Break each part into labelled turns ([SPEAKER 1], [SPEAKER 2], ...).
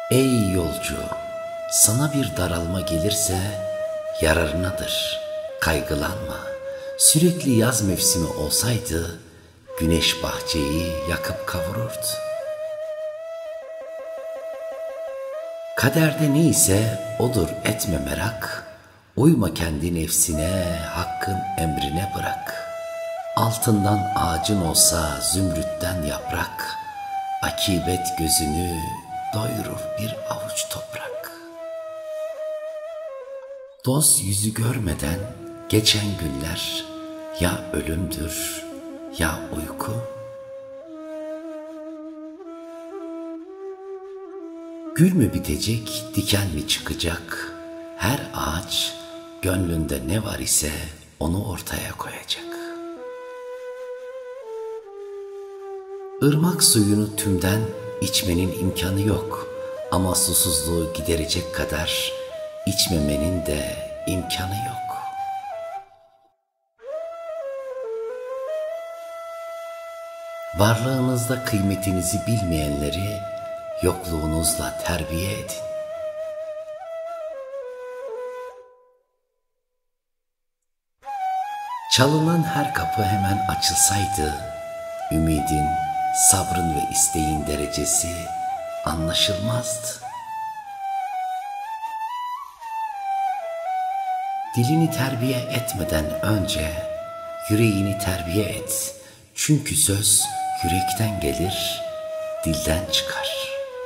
[SPEAKER 1] Ey yolcu, sana bir daralma gelirse yararınadır. Kaygılanma. Sürekli yaz mevsimi olsaydı güneş bahçeyi yakıp kavururdu. Kaderde neyse odur, etme merak. Uyma kendi nefsine, hakkın emrine bırak. Altından ağacın olsa zümrütten yaprak, akibet gözünü doyurur bir avuç toprak. Dost yüzü görmeden geçen günler ya ölümdür ya uyku. Gül mü bitecek, diken mi çıkacak? Her ağaç gönlünde ne var ise onu ortaya koyacak. Irmak suyunu tümden içmenin imkanı yok ama susuzluğu giderecek kadar içmemenin de imkanı yok. Varlığınızda kıymetinizi bilmeyenleri yokluğunuzla terbiye edin. Çalınan her kapı hemen açılsaydı, ümidin, sabrın ve isteğin derecesi anlaşılmazdı. Dilini terbiye etmeden önce yüreğini terbiye et. Çünkü söz yürekten gelir, dilden çıkar.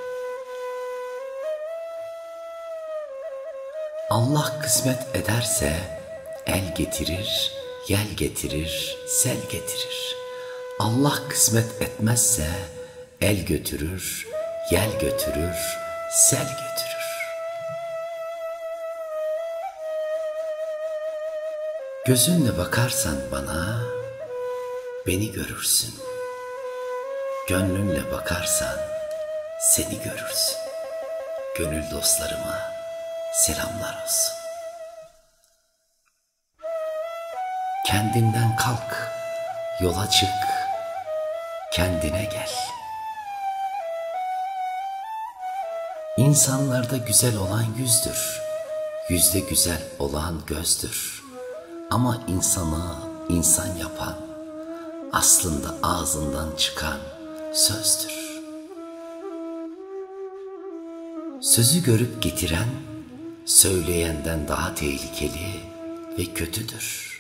[SPEAKER 1] Allah kısmet ederse el getirir, yel getirir, sel getirir. Allah kısmet etmezse el götürür, yel götürür, sel götürür. Gözünle bakarsan bana, beni görürsün. Gönlünle bakarsan seni görürsün. Gönül dostlarıma selamlar olsun. Kendinden kalk, yola çık, kendine gel. İnsanlarda güzel olan yüzdür, yüzde güzel olan gözdür. Ama insanı insan yapan, aslında ağzından çıkan sözdür. Sözü görüp getiren, söyleyenden daha tehlikeli ve kötüdür.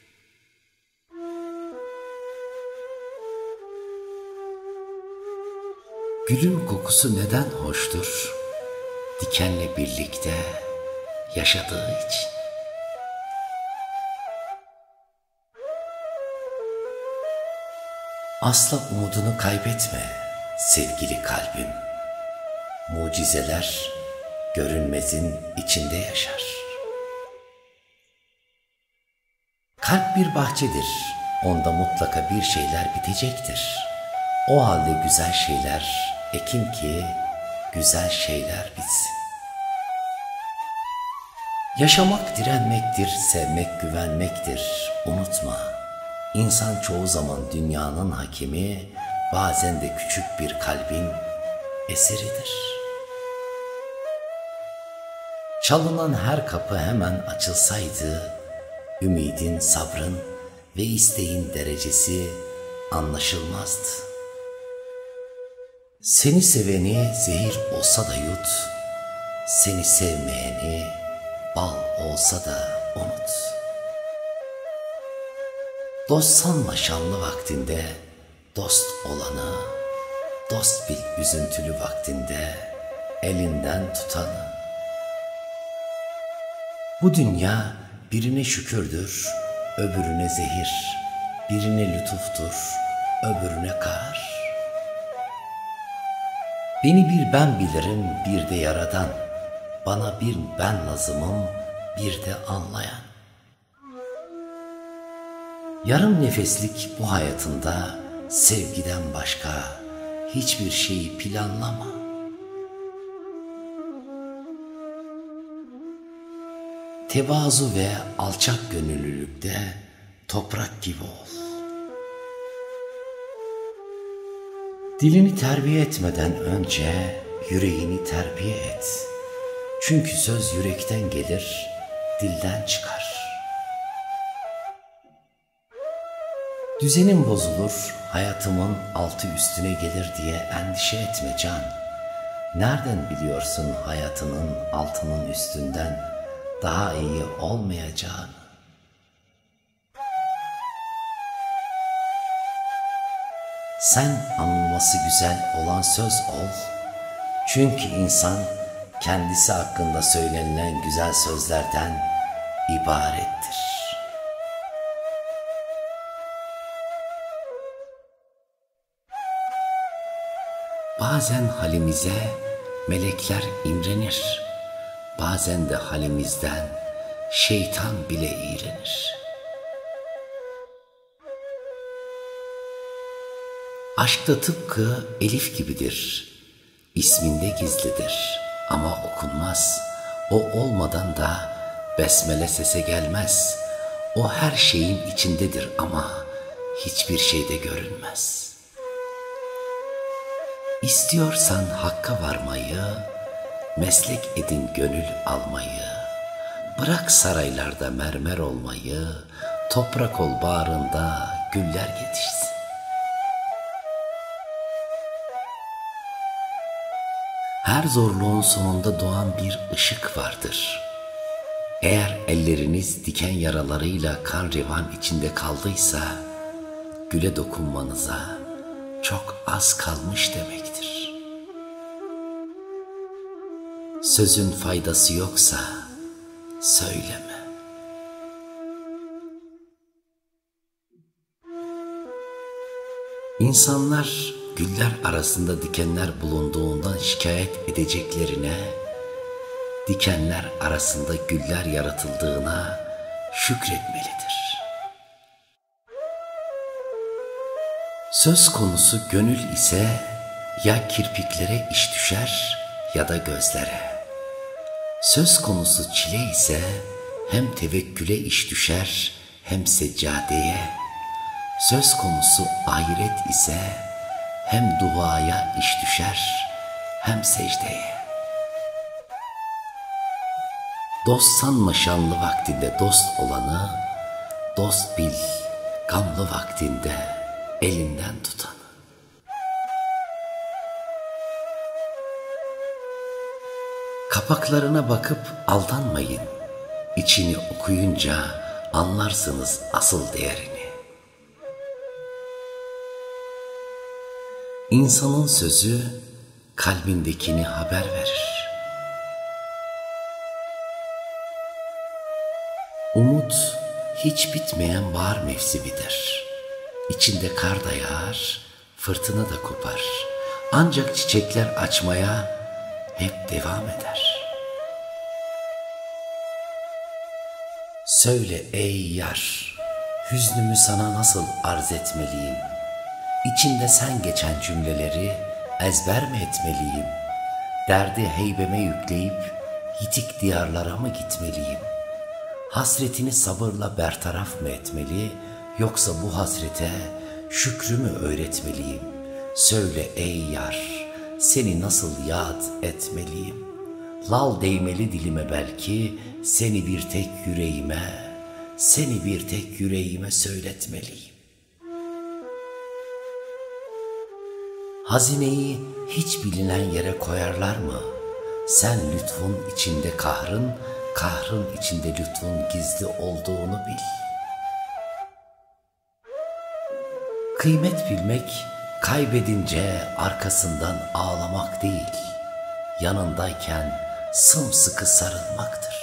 [SPEAKER 1] Gülün kokusu neden hoştur? Dikenle birlikte yaşadığı için. Asla umudunu kaybetme sevgili kalbim. Mucizeler görünmezin içinde yaşar. Kalp bir bahçedir. Onda mutlaka bir şeyler bitecektir. O halde güzel şeyler ekin ki güzel şeyler bitsin. Yaşamak direnmektir, sevmek güvenmektir. Unutma, insan çoğu zaman dünyanın hakimi, bazen de küçük bir kalbin eseridir. Çalınan her kapı hemen açılsaydı, ümidin, sabrın ve isteğin derecesi anlaşılmazdı. Seni seveni zehir olsa da yut, seni sevmeyeni bal olsa da unut. Dost sanma şanlı vaktinde dost olanı, dost bil üzüntülü vaktinde elinden tutanı. Bu dünya birine şükürdür, öbürüne zehir, birine lütuftur, öbürüne kar. Beni bir ben bilirim, bir de yaradan, bana bir ben lazımım, bir de anlayan. Yarım nefeslik bu hayatında sevgiden başka hiçbir şeyi planlama. Tevazu ve alçak gönüllülükte toprak gibi ol. Dilini terbiye etmeden önce yüreğini terbiye et. Çünkü söz yürekten gelir, dilden çıkar. Düzenim bozulur, hayatımın altı üstüne gelir diye endişe etme can. Nereden biliyorsun hayatının altının üstünden daha iyi olmayacağını? Sen anılması güzel olan söz ol. Çünkü insan kendisi hakkında söylenilen güzel sözlerden ibarettir. Bazen halimize melekler imrenir. Bazen de halimizden şeytan bile iğrenir. Aşkta tıpkı elif gibidir. İsminde gizlidir ama okunmaz. O olmadan da besmele sese gelmez. O her şeyin içindedir ama hiçbir şeyde görünmez. İstiyorsan hakka varmayı, meslek edin gönül almayı. Bırak saraylarda mermer olmayı, toprak ol bağrında güller yetişsin. Her zorluğun sonunda doğan bir ışık vardır. Eğer elleriniz diken yaralarıyla kan revan içinde kaldıysa, güle dokunmanıza çok az kalmış demektir. Sözün faydası yoksa söyleme. İnsanlar güller arasında dikenler bulunduğundan şikayet edeceklerine, dikenler arasında güller yaratıldığına şükretmelidir. Söz konusu gönül ise ya kirpiklere iş düşer ya da gözlere. Söz konusu çile ise hem tevekküle iş düşer hem seccadeye. Söz konusu ahiret ise hem duaya iş düşer hem secdeye. Dost sanma şanlı vaktinde dost olanı, dost bil gamlı vaktinde elinden tutanı. Kapaklarına bakıp aldanmayın. İçini okuyunca anlarsınız asıl değerini. İnsanın sözü kalbindekini haber verir. Umut hiç bitmeyen bahar mevsimidir. İçinde kar da yağar, fırtına da kopar. Ancak çiçekler açmaya hep devam eder. Söyle ey yar, hüznümü sana nasıl arz etmeliyim? İçinde sen geçen cümleleri ezber mi etmeliyim? Derdi heybeme yükleyip yitik diyarlara mı gitmeliyim? Hasretini sabırla bertaraf mı etmeli, yoksa bu hasrete şükrü mü öğretmeliyim? Söyle ey yar, seni nasıl yad etmeliyim? Lal değmeli dilime belki, seni bir tek yüreğime, seni bir tek yüreğime söyletmeliyim. Hazineyi hiç bilinen yere koyarlar mı? Sen lütfun içinde kahrın, kahrın içinde lütfun gizli olduğunu bil. Kıymet bilmek, kaybedince arkasından ağlamak değil, yanındayken sımsıkı sarılmaktır.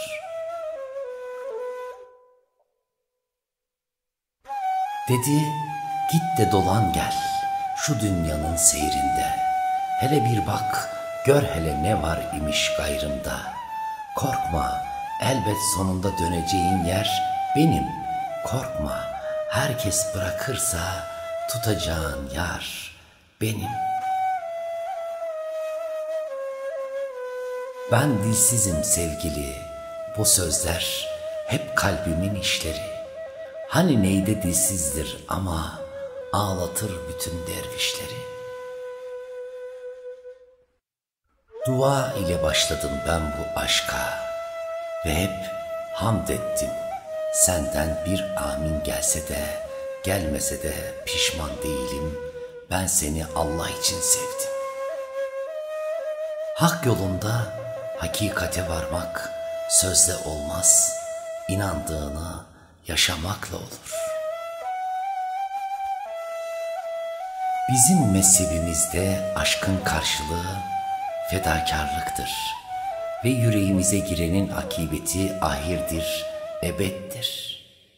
[SPEAKER 1] Dedi, git de dolan gel şu dünyanın seyrinde. Hele bir bak, gör hele ne var imiş gayrımda. Korkma, elbet sonunda döneceğin yer benim. Korkma, herkes bırakırsa tutacağın yar benim. Ben dilsizim sevgili, bu sözler hep kalbimin işleri. Hani neyde dilsizdir ama ağlatır bütün dervişleri. Dua ile başladım ben bu aşka ve hep hamd ettim. Senden bir amin gelse de gelmese de pişman değilim. Ben seni Allah için sevdim. Hak yolunda hakikate varmak sözle olmaz, inandığını yaşamakla olur. Bizim mezhebimizde aşkın karşılığı fedakarlıktır ve yüreğimize girenin akıbeti ahirdir, ebeddir.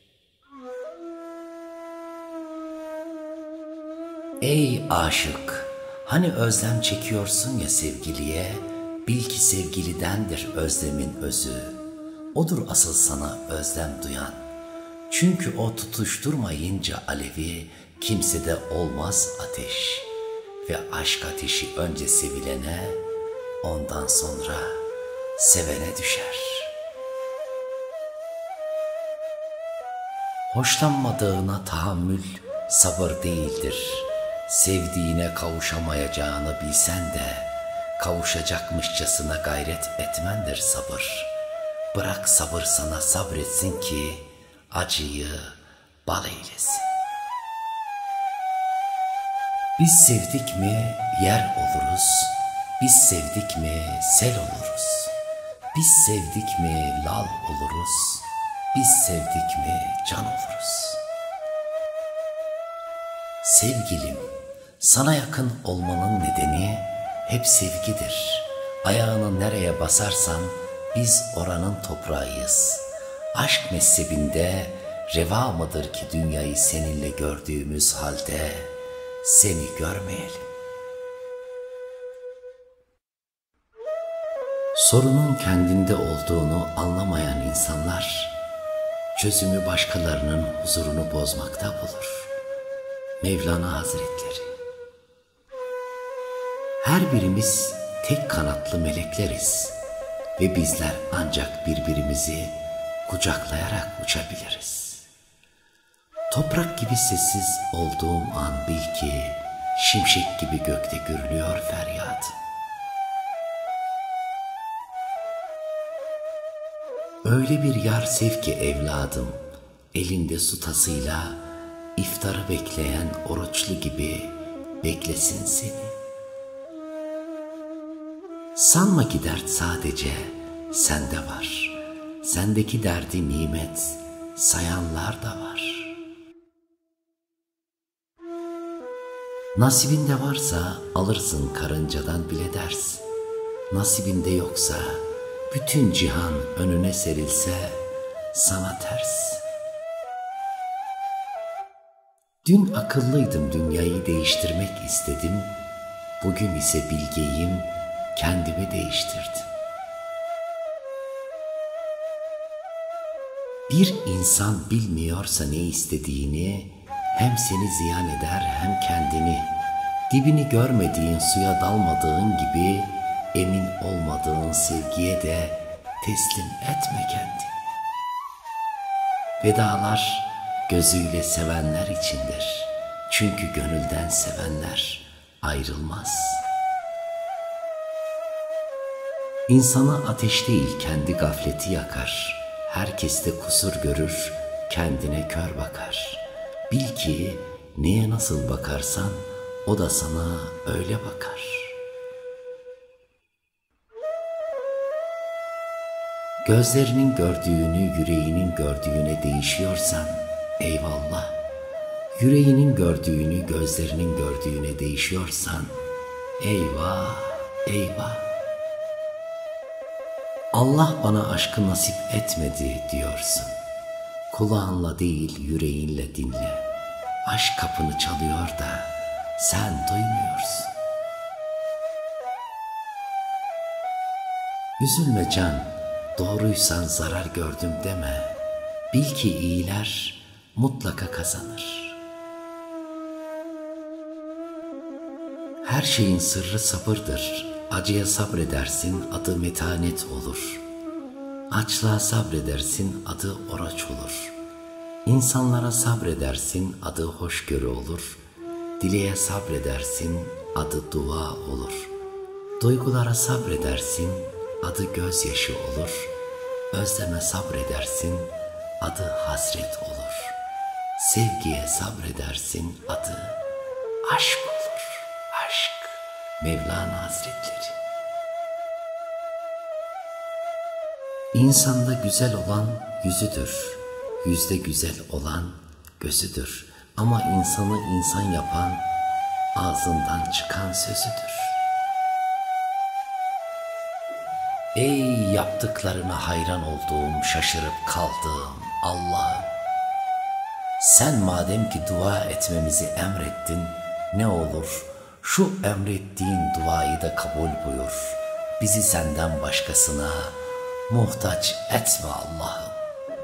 [SPEAKER 1] Ey aşık, hani özlem çekiyorsun ya sevgiliye, bil ki sevgilidendir özlemin özü. Odur asıl sana özlem duyan. Çünkü o tutuşturmayınca alevi, kimsede olmaz ateş. Ve aşk ateşi önce sevilene, ondan sonra sevene düşer. Hoşlanmadığına tahammül sabır değildir. Sevdiğine kavuşamayacağını bilsen de, kavuşacakmışçasına gayret etmendir sabır. Bırak sabır sana sabretsin ki, acıyı bal eylesin. Biz sevdik mi yer oluruz, biz sevdik mi sel oluruz. Biz sevdik mi lal oluruz, biz sevdik mi can oluruz. Sevgilim, sana yakın olmanın nedeni hep sevgidir. Ayağını nereye basarsan biz oranın toprağıyız. Aşk mezhebinde reva mıdır ki dünyayı seninle gördüğümüz halde seni görmeyelim? Sorunun kendinde olduğunu anlamayan insanlar çözümü başkalarının huzurunu bozmakta bulur. Mevlana Hazretleri. Her birimiz tek kanatlı melekleriz ve bizler ancak birbirimizi kucaklayarak uçabiliriz. Toprak gibi sessiz olduğum an bil ki şimşek gibi gökte gürlüyor feryat. Öyle bir yar sev ki evladım, elinde su tasıyla iftarı bekleyen oruçlu gibi beklesin seni. Sanma ki dert sadece sende var. Sendeki derdi nimet sayanlar da var. Nasibinde varsa alırsın karıncadan bile ders. Nasibinde yoksa bütün cihan önüne serilse sana ters. Dün akıllıydım, dünyayı değiştirmek istedim. Bugün ise bilgeyim, kendimi değiştirdim. Bir insan bilmiyorsa ne istediğini, hem seni ziyan eder hem kendini. Dibini görmediğin suya dalmadığın gibi, emin olmadığın sevgiye de teslim etme kendini. Vedalar gözüyle sevenler içindir. Çünkü gönülden sevenler ayrılmaz. İnsanı ateş değil kendi gafleti yakar. Herkes de kusur görür, kendine kör bakar. Bil ki neye nasıl bakarsan o da sana öyle bakar. Gözlerinin gördüğünü yüreğinin gördüğüne değişiyorsan eyvallah. Yüreğinin gördüğünü gözlerinin gördüğüne değişiyorsan eyvah eyvah. Allah bana aşkı nasip etmedi diyorsun. Kulağınla değil yüreğinle dinle. Aşk kapını çalıyor da sen duymuyorsun. Üzülme can, doğruysan zarar gördüm deme. Bil ki iyiler mutlaka kazanır. Her şeyin sırrı sabırdır. Acıya sabredersin, adı metanet olur. Açlığa sabredersin, adı oruç olur. İnsanlara sabredersin, adı hoşgörü olur. Dileğe sabredersin, adı dua olur. Duygulara sabredersin, adı gözyaşı olur. Özleme sabredersin, adı hasret olur. Sevgiye sabredersin, adı aşk olur. Aşk, Mevlana Hazretleri. İnsanda güzel olan yüzüdür, yüzde güzel olan gözüdür. Ama insanı insan yapan ağzından çıkan sözüdür. Ey yaptıklarına hayran olduğum, şaşırıp kaldığım Allah'ım! Sen madem ki dua etmemizi emrettin, ne olur şu emrettiğin duayı da kabul buyur. Bizi senden başkasına muhtaç etme Allah'ım.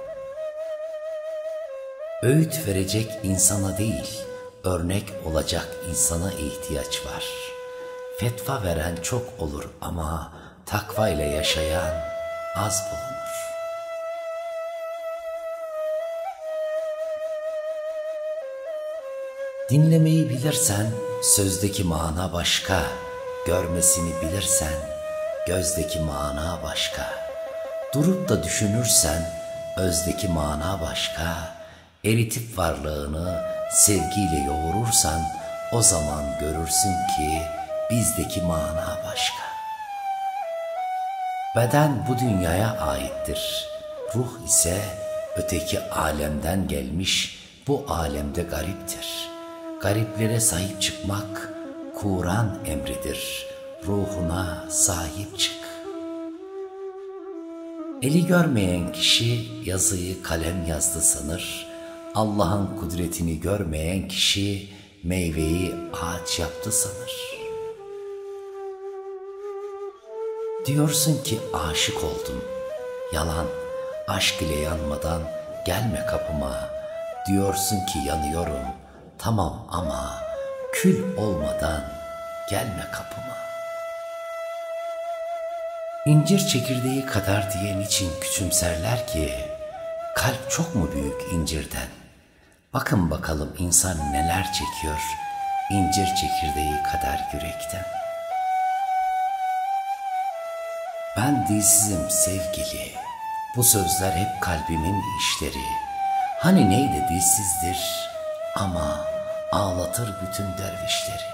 [SPEAKER 1] Öğüt verecek insana değil, örnek olacak insana ihtiyaç var. Fetva veren çok olur ama takva ile yaşayan az bulunur. Dinlemeyi bilirsen sözdeki mana başka, görmesini bilirsen gözdeki mana başka. Durup da düşünürsen özdeki mana başka, eritip varlığını sevgiyle yoğurursan o zaman görürsün ki bizdeki mana başka. Beden bu dünyaya aittir, ruh ise öteki alemden gelmiş, bu alemde gariptir. Gariplere sahip çıkmak Kur'an emridir, ruhuna sahip çık. Eli görmeyen kişi yazıyı kalem yazdı sanır, Allah'ın kudretini görmeyen kişi meyveyi ağaç yaptı sanır. Diyorsun ki aşık oldum, yalan, aşk ile yanmadan gelme kapıma. Diyorsun ki yanıyorum, tamam ama kül olmadan gelme kapıma. İncir çekirdeği kadar diyen için küçümserler ki, kalp çok mu büyük incirden? Bakın bakalım insan neler çekiyor incir çekirdeği kadar yürekten. Ben dilsizim sevgili, bu sözler hep kalbimin işleri. Hani neydi dilsizdir ama ağlatır bütün dervişleri.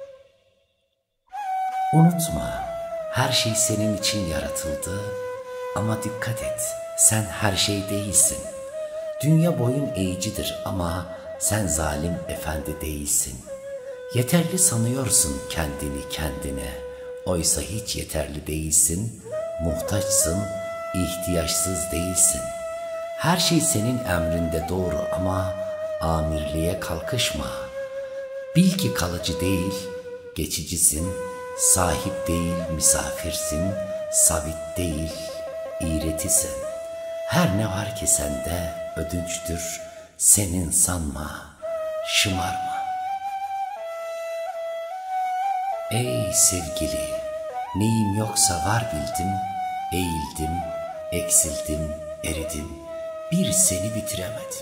[SPEAKER 1] Unutma, her şey senin için yaratıldı ama dikkat et, sen her şey değilsin. Dünya boyun eğicidir ama sen zalim efendi değilsin. Yeterli sanıyorsun kendini kendine, oysa hiç yeterli değilsin, muhtaçsın, ihtiyaçsız değilsin. Her şey senin emrinde doğru ama amirliğe kalkışma. Bil ki kalıcı değil, geçicisin, sahip değil misafirsin, sabit değil iğretisin. Her ne var ki sende ödünçtür, senin sanma, şımarma. Ey sevgili, neyim yoksa var bildim, eğildim, eksildim, eridim, bir seni bitiremedim.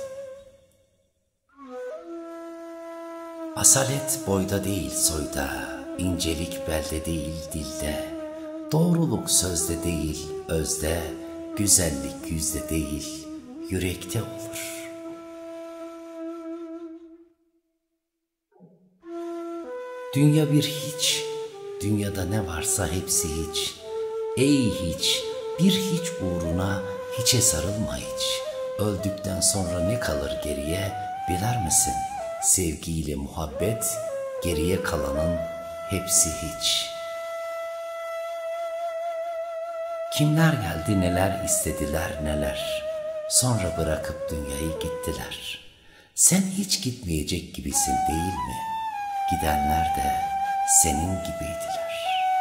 [SPEAKER 1] Asalet boyda değil soyda, incelik belde değil dilde, doğruluk sözde değil özde, güzellik yüzde değil yürekte olur. Dünya bir hiç, dünyada ne varsa hepsi hiç. Ey hiç, bir hiç uğruna hiçe sarılma hiç. Öldükten sonra ne kalır geriye bilir misin? Sevgiyle muhabbet, geriye kalanın hepsi hiç. Kimler geldi neler istediler neler, sonra bırakıp dünyayı gittiler. Sen hiç gitmeyecek gibisin değil mi? Gidenler de senin gibiydiler.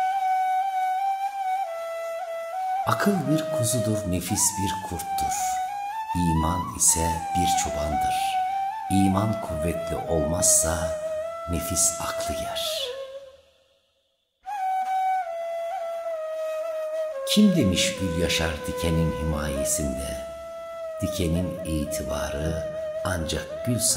[SPEAKER 1] Akıl bir kuzudur, nefis bir kurttur. İman ise bir çobandır. İman kuvvetli olmazsa nefis aklı yer. Kim demiş gül yaşar dikenin himayesinde? Dikenin itibarı ancak gül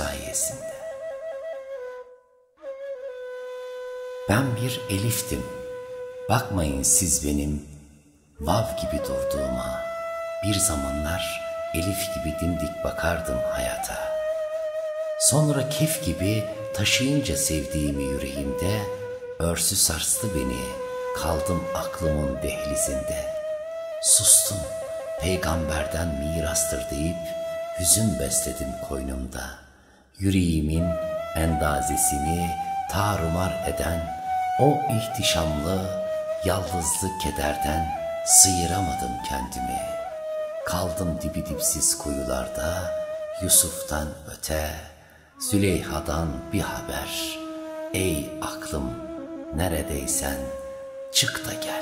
[SPEAKER 1] sayesinde. Ben bir eliftim, Bakmayın siz benim vav gibi durduğuma. Bir zamanlar elif gibi dimdik bakardım hayata. Sonra kef gibi taşıyınca sevdiğimi yüreğimde, örsü sarstı beni, kaldım aklımın dehlizinde. Sustum, peygamberden mirastır deyip, hüzün besledim koynumda. Yüreğimin endazesini tarumar eden o ihtişamlı, yalnızlı kederden sıyıramadım kendimi. Kaldım dibi dipsiz kuyularda, Yusuf'tan öte, Züleyha'dan bir haber. Ey aklım, neredeysen çık da gel.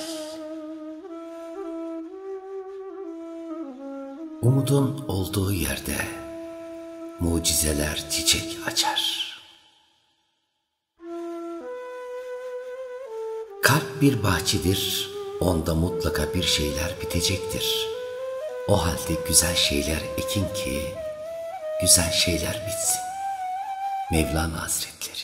[SPEAKER 1] Umudun olduğu yerde mucizeler çiçek açar. Kalp bir bahçedir, onda mutlaka bir şeyler bitecektir. O halde güzel şeyler ekin ki güzel şeyler bitsin. Mevlana Hazretleri.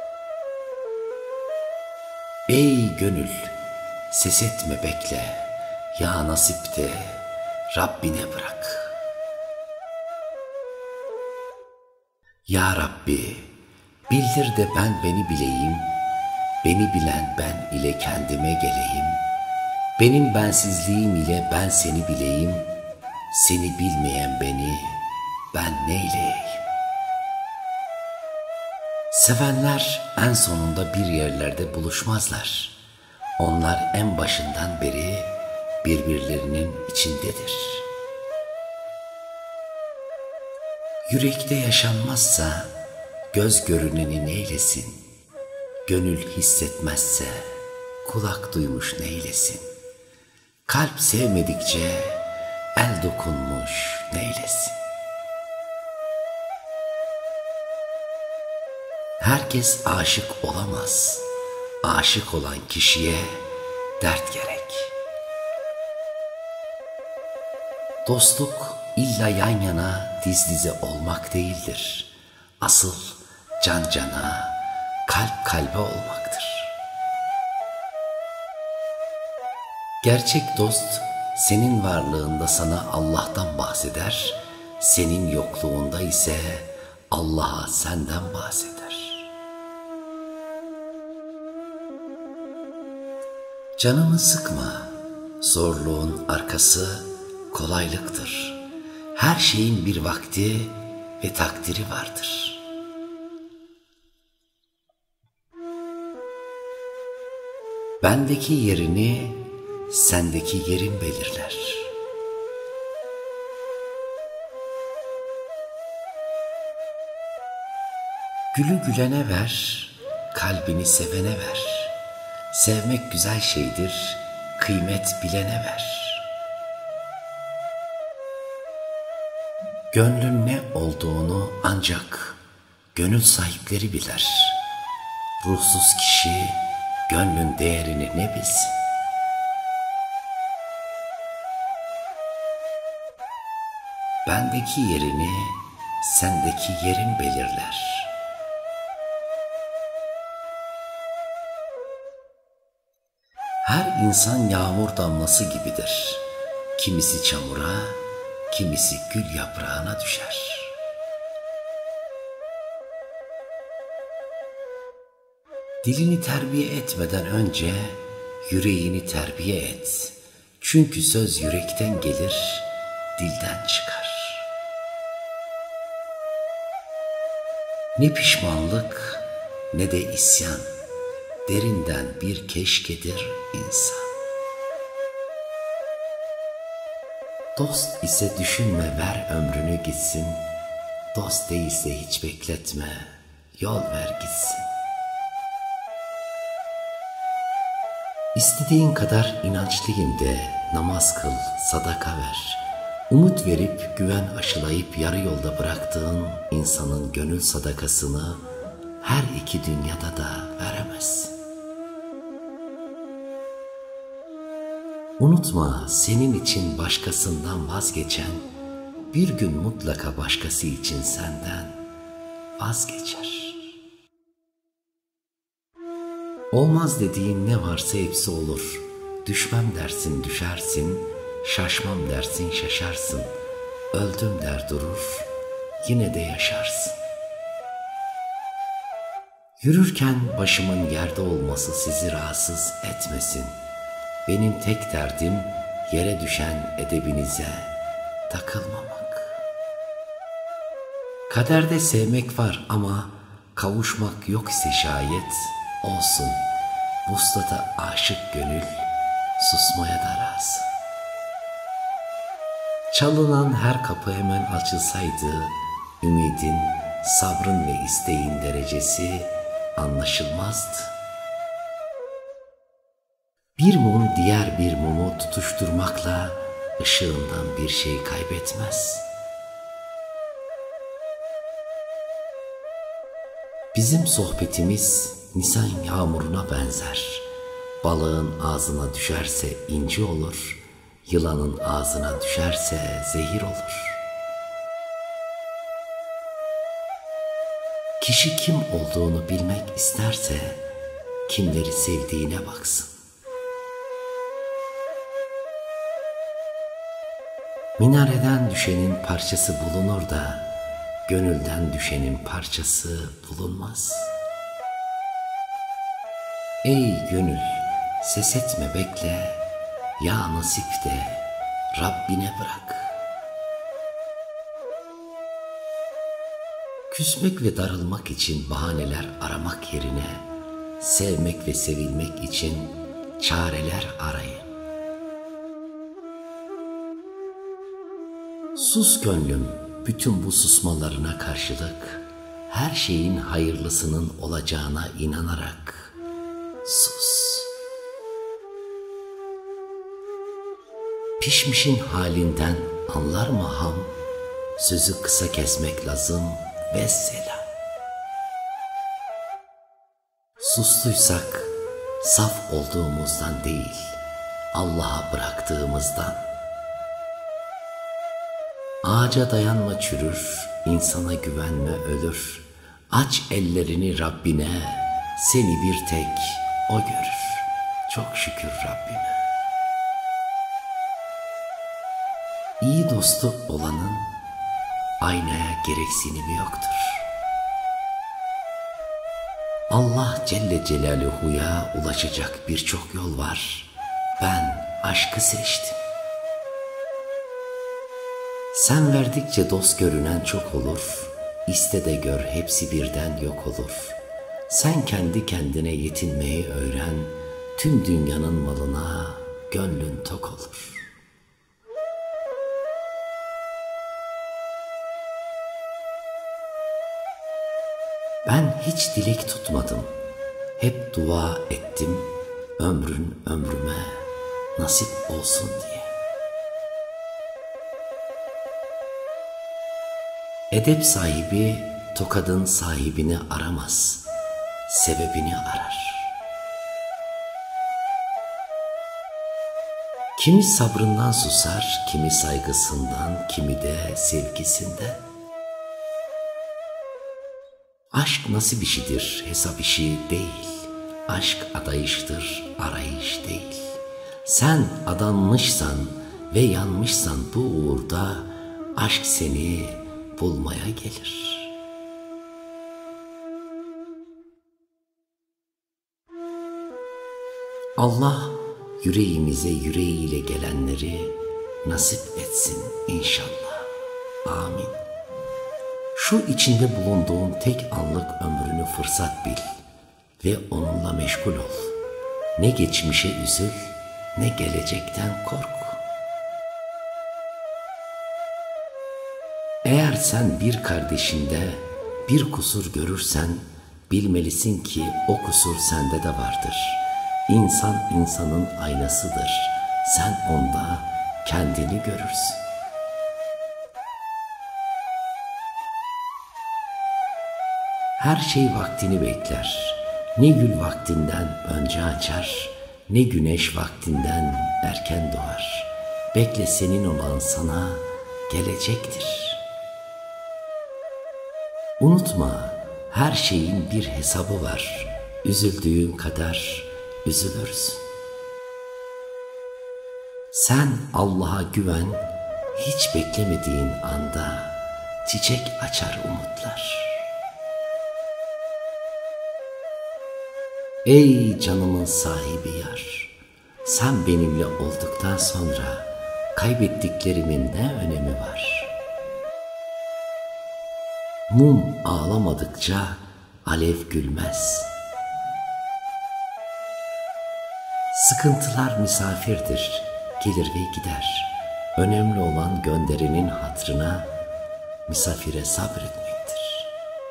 [SPEAKER 1] Ey gönül, ses etme bekle, ya nasip de Rabbine bırak. Ya Rabbi, bildir de ben beni bileyim, beni bilen ben ile kendime geleyim, benim bensizliğim ile ben seni bileyim, seni bilmeyen beni ben neyleyeyim? Sevenler en sonunda bir yerlerde buluşmazlar. Onlar en başından beri birbirlerinin içindedir. Yürekte yaşanmazsa göz görüneni neylesin? Gönül hissetmezse kulak duymuş neylesin? Kalp sevmedikçe el dokunmuş neylesin? Herkes aşık olamaz. Aşık olan kişiye dert gerek. Dostluk illa yan yana diz dize olmak değildir. Asıl can cana, kalp kalbe olmaktır. Gerçek dost senin varlığında sana Allah'tan bahseder, senin yokluğunda ise Allah'a senden bahseder. Canımı sıkma, zorluğun arkası kolaylıktır. Her şeyin bir vakti ve takdiri vardır. Bendeki yerini sendeki yerin belirler. Gülü gülene ver, kalbini sevene ver. Sevmek güzel şeydir, kıymet bilene ver. Gönlün ne olduğunu ancak gönül sahipleri bilir. Ruhsuz kişi gönlün değerini ne bilsin? Bendeki yerini sendeki yerin belirler. Her insan yağmur damlası gibidir. Kimisi çamura, kimisi gül yaprağına düşer. Dilini terbiye etmeden önce yüreğini terbiye et. Çünkü söz yürekten gelir, dilden çıkar. Ne pişmanlık ne de isyan, derinden bir keşkedir insan. Dost ise düşünme, ver ömrünü gitsin. Dost değilse hiç bekletme, yol ver gitsin. İstediğin kadar inançlıyım de, namaz kıl, sadaka ver. Umut verip güven aşılayıp yarı yolda bıraktığın insanın gönül sadakasını her iki dünyada da veremezsin. Unutma, senin için başkasından vazgeçen bir gün mutlaka başkası için senden vazgeçer. Olmaz dediğin ne varsa hepsi olur. Düşmem dersin düşersin, şaşmam dersin şaşarsın. Öldüm der durur, yine de yaşarsın. Yürürken başımın yerde olması sizi rahatsız etmesin. Benim tek derdim yere düşen edebinize takılmamak. Kaderde sevmek var ama kavuşmak yok ise şayet olsun. Vuslata aşık gönül susmaya da razı. Çalınan her kapı hemen açılsaydı, ümidin, sabrın ve isteğin derecesi anlaşılmazdı. Bir mum diğer bir mumu tutuşturmakla ışığından bir şey kaybetmez. Bizim sohbetimiz Nisan yağmuruna benzer. Balığın ağzına düşerse inci olur, yılanın ağzına düşerse zehir olur. Kişi kim olduğunu bilmek isterse kimleri sevdiğine baksın. Minareden düşenin parçası bulunur da gönülden düşenin parçası bulunmaz. Ey gönül, ses etme bekle, ya nasip de Rabbine bırak. Küsmek ve darılmak için bahaneler aramak yerine sevmek ve sevilmek için çareler arayın. Sus gönlüm, bütün bu susmalarına karşılık her şeyin hayırlısının olacağına inanarak sus. Pişmişin halinden anlar mı ham? Sözü kısa kesmek lazım, vesselam. Sustuysak saf olduğumuzdan değil, Allah'a bıraktığımızdan. Ağaca dayanma çürür, insana güvenme ölür. Aç ellerini Rabbine, seni bir tek O görür. Çok şükür Rabbime. İyi dostu olanın aynaya gereksinimi yoktur. Allah Celle Celaluhu'ya ulaşacak birçok yol var. Ben aşkı seçtim. Sen verdikçe dost görünen çok olur. İste de gör hepsi birden yok olur. Sen kendi kendine yetinmeyi öğren. Tüm dünyanın malına gönlün tok olur. Ben hiç dilek tutmadım. Hep dua ettim. Ömrün ömrüme nasip olsun diye. Edep sahibi tokadın sahibini aramaz, sebebini arar. Kimi sabrından susar, kimi saygısından, kimi de sevgisinden. Aşk nasip işidir, hesap işi değil. Aşk adayıştır, arayış değil. Sen adanmışsan ve yanmışsan bu uğurda aşk seni bulmaya gelir. Allah yüreğimize yüreğiyle gelenleri nasip etsin inşallah. Amin. Şu içinde bulunduğun tek anlık ömrünü fırsat bil ve onunla meşgul ol. Ne geçmişe üzül, ne gelecekten kork. Eğer sen bir kardeşinde bir kusur görürsen, bilmelisin ki o kusur sende de vardır. İnsan insanın aynasıdır. Sen onda kendini görürsün. Her şey vaktini bekler. Ne gül vaktinden önce açar, ne güneş vaktinden erken doğar. Bekle, senin olan sana gelecektir. Unutma, her şeyin bir hesabı var. üzüldüğün kadar üzülürsün. Sen Allah'a güven, hiç beklemediğin anda çiçek açar umutlar. Ey canımın sahibi yar, sen benimle olduktan sonra kaybettiklerimin ne önemi var? Mum ağlamadıkça alev gülmez. Sıkıntılar misafirdir, gelir ve gider. Önemli olan gönderenin hatrına misafire sabretmektir.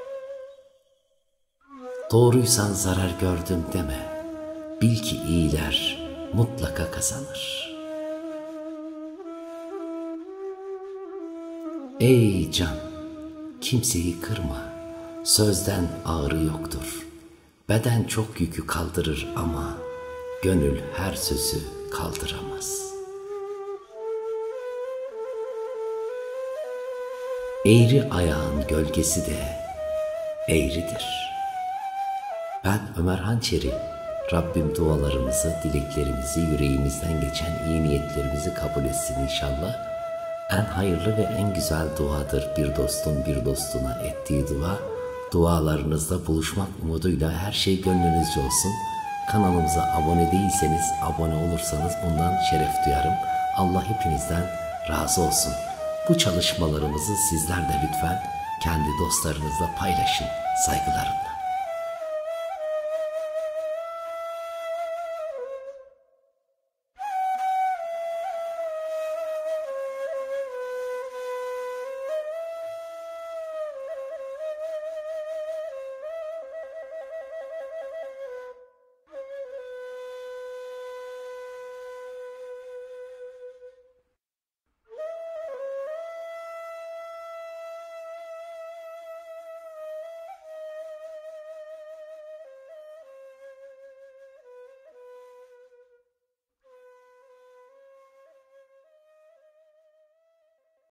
[SPEAKER 1] Doğruysan zarar gördüm deme, bil ki iyiler mutlaka kazanır. Ey can, kimseyi kırma, sözden ağrı yoktur. Beden çok yükü kaldırır ama gönül her sözü kaldıramaz. Eğri ayağın gölgesi de eğridir. Ben Ömer Hançeri, Rabbim dualarımızı, dileklerimizi, yüreğimizden geçen iyi niyetlerimizi kabul etsin inşallah. En hayırlı ve en güzel duadır bir dostun bir dostuna ettiği dua. Dualarınızda buluşmak umuduyla her şey gönlünüzce olsun. Kanalımıza abone değilseniz, abone olursanız bundan şeref duyarım. Allah hepinizden razı olsun. Bu çalışmalarımızı sizler de lütfen kendi dostlarınızla paylaşın. Saygılarımla.